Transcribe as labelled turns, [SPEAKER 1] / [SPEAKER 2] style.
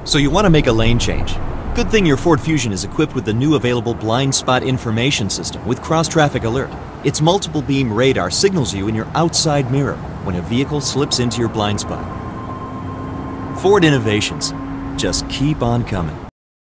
[SPEAKER 1] So you want to make a lane change. Good thing your Ford Fusion is equipped with the new available blind spot information system with cross-traffic alert. Its multiple beam radar signals you in your outside mirror when a vehicle slips into your blind spot. Ford innovations just keep on coming.